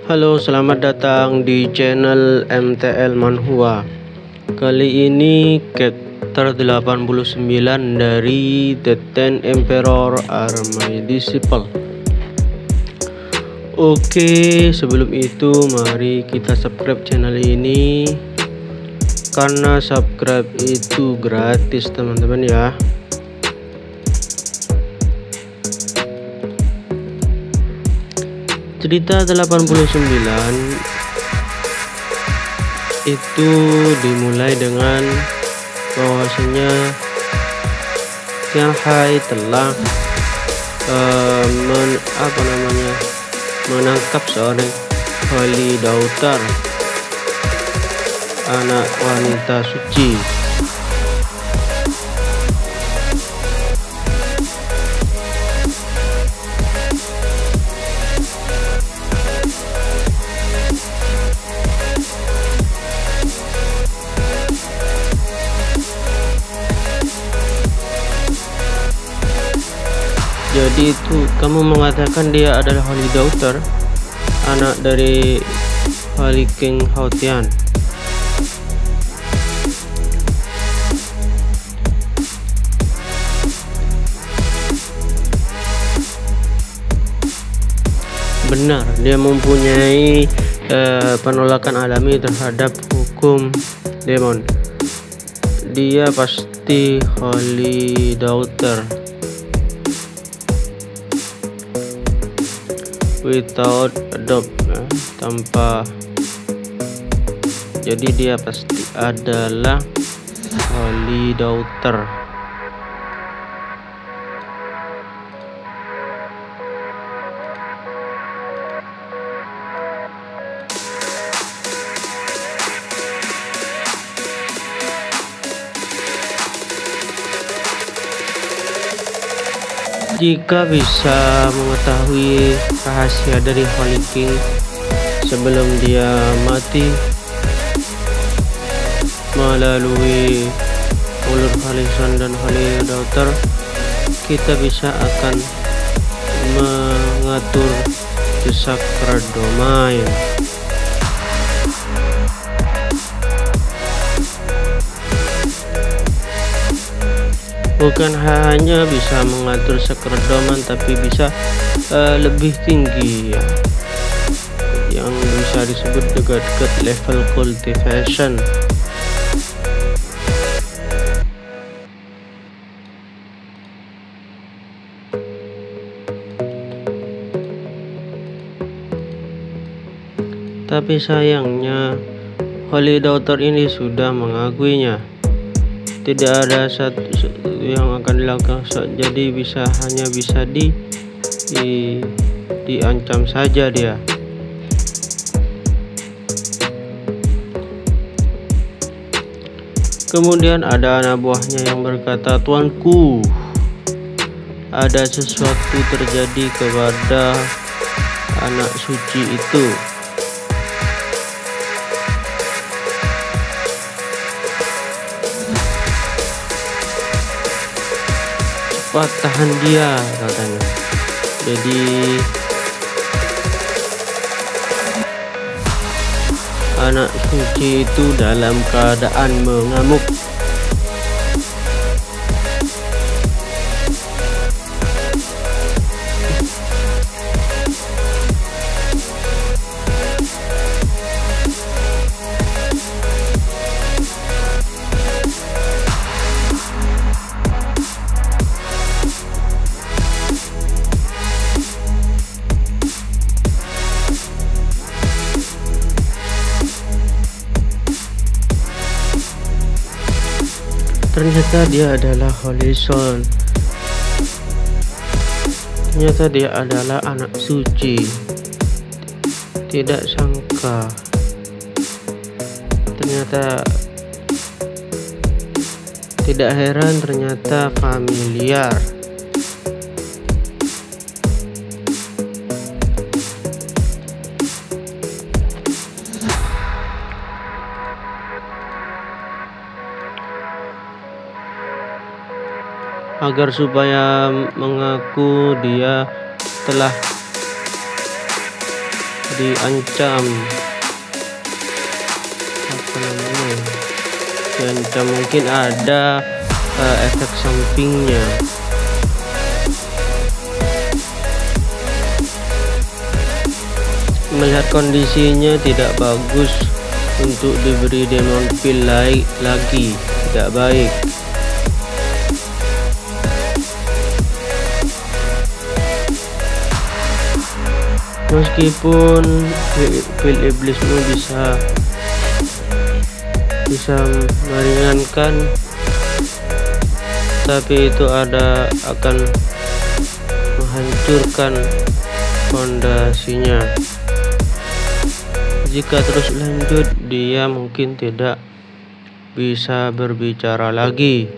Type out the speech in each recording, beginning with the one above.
Halo, selamat datang di channel MTL Manhwa. Kali ini chapter 89 dari The Ten Emperor Are My Disciple. Oke, sebelum itu mari kita subscribe channel ini, karena subscribe itu gratis teman-teman ya. Cerita 89 itu dimulai dengan bahwasanya Tian Hai telah menangkap seorang Holy Daughter, anak wanita suci. Jadi itu kamu mengatakan dia adalah Holy Daughter, anak dari Holy King Hao Tian. Benar, dia mempunyai penolakan alami terhadap hukum demon. Dia pasti Holy Daughter. Without adopt, tanpa, jadi dia pasti adalah Holy Daughter. Jika bisa mengetahui rahasia dari Holy King sebelum dia mati melalui mulut Holy Son dan Holy Daughter, kita bisa akan mengatur the sacred domain. Bukan hanya bisa mengatur sacred domain, tapi bisa lebih tinggi ya, yang bisa disebut dengan God level cultivation. Tapi sayangnya Holy Daughter ini sudah mengakuinya. Tidak ada satu yang akan dilakukan, jadi hanya bisa diancam saja dia. Kemudian ada anak buahnya yang berkata, "Tuanku, ada sesuatu terjadi kepada anak suci itu." Cepat tahan dia, katanya. Jadi anak suci itu dalam keadaan mengamuk. Ternyata dia adalah Holy Son. Ternyata dia adalah anak suci. Tidak sangka. Ternyata tidak heran, ternyata familiar. Agar supaya mengaku dia telah diancam diancam, mungkin ada efek sampingnya. Melihat kondisinya tidak bagus untuk diberi demon pill lagi, tidak baik. Meskipun pil iblismu bisa meringankan, tapi itu akan menghancurkan fondasinya. Jika terus lanjut, dia mungkin tidak bisa berbicara lagi.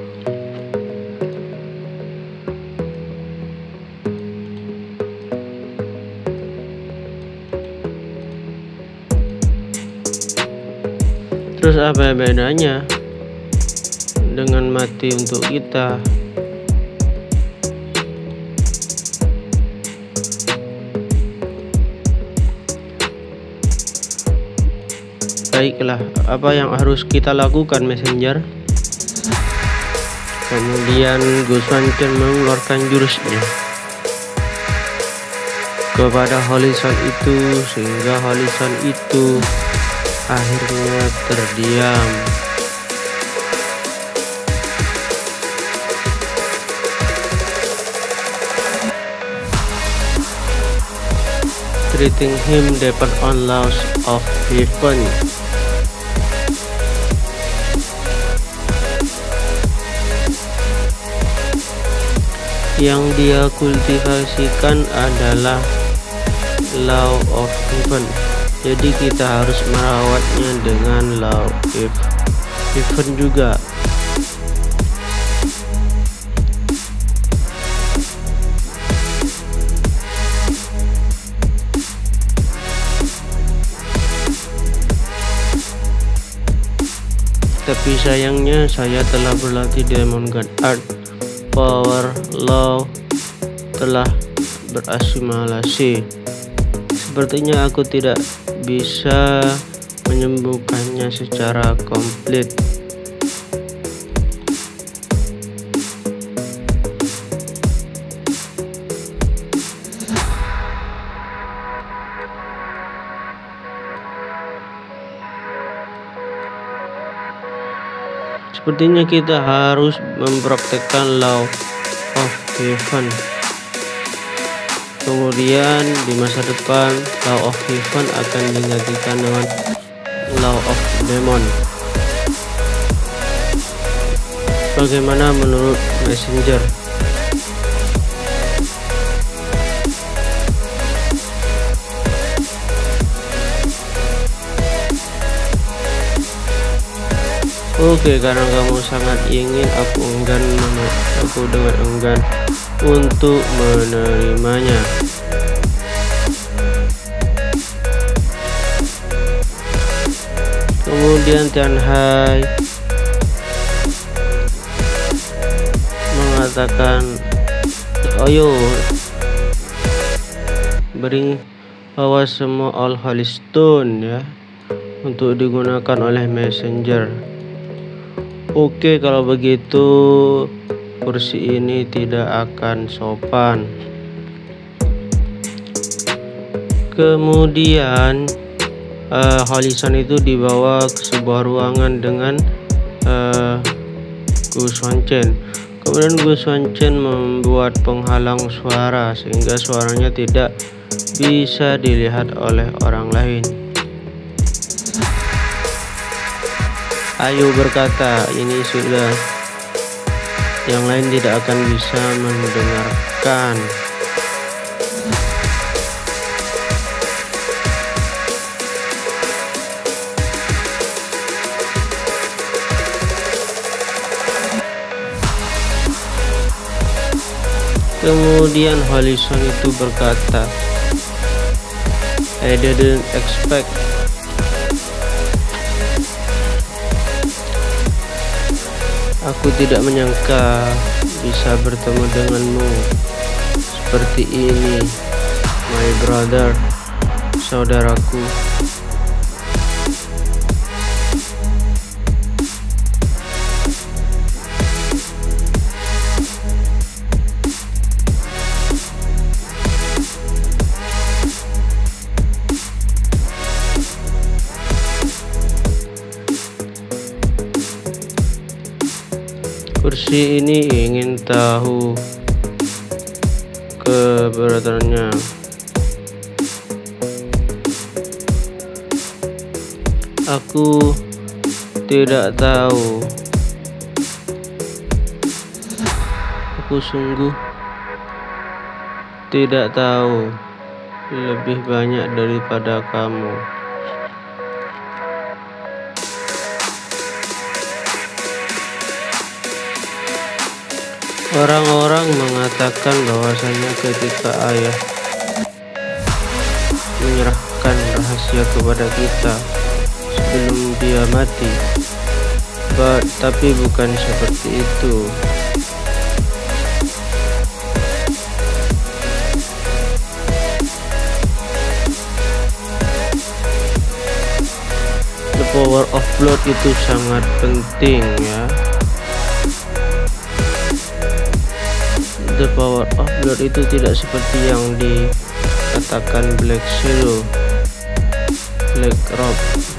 Terus apa bedanya dengan mati untuk kita? Baiklah, apa yang harus kita lakukan, Messenger? Kemudian Gu Xuanchen mengeluarkan jurusnya kepada Holy Sun itu, sehingga Holy Sun itu akhirnya terdiam. Treating him depend on laws of heaven. Yang dia kultivasikan adalah law of heaven. Jadi kita harus merawatnya dengan law of heaven juga. Tapi sayangnya saya telah berlatih Demon God Art. Power Law telah berasimilasi. Sepertinya aku tidak bisa menyembuhkannya secara komplit. Sepertinya kita harus mempraktekkan law of heaven. Kemudian di masa depan law of heaven akan digantikan dengan law of demon. Bagaimana menurut Messenger? Oke, karena kamu sangat ingin, aku dengan enggan untuk menerimanya. Kemudian Tianhai mengatakan, ayo beri bawa semua All Holy Stone ya, untuk digunakan oleh Messenger. Oke, kalau begitu kursi ini tidak akan sopan. Kemudian Holy Sun itu dibawa ke sebuah ruangan dengan Gu Xuanchen. Kemudian Gu Xuanchen membuat penghalang suara sehingga suaranya tidak bisa dilihat oleh orang lain. Ayo berkata, ini sudah, yang lain tidak akan bisa mendengarkan. Kemudian Holy Sun itu berkata, I didn't expect. Aku tidak menyangka bisa bertemu denganmu seperti ini, my brother. saudaraku. Kursi ini ingin tahu keberatannya. Aku tidak tahu. Aku sungguh tidak tahu lebih banyak daripada kamu. Orang-orang mengatakan bahwasanya ketika ayah menyerahkan rahasia kepada kita sebelum dia mati, tapi bukan seperti itu. The power of blood itu sangat penting ya. The power of blood itu tidak seperti yang dikatakan Black Shadow, Black Rob.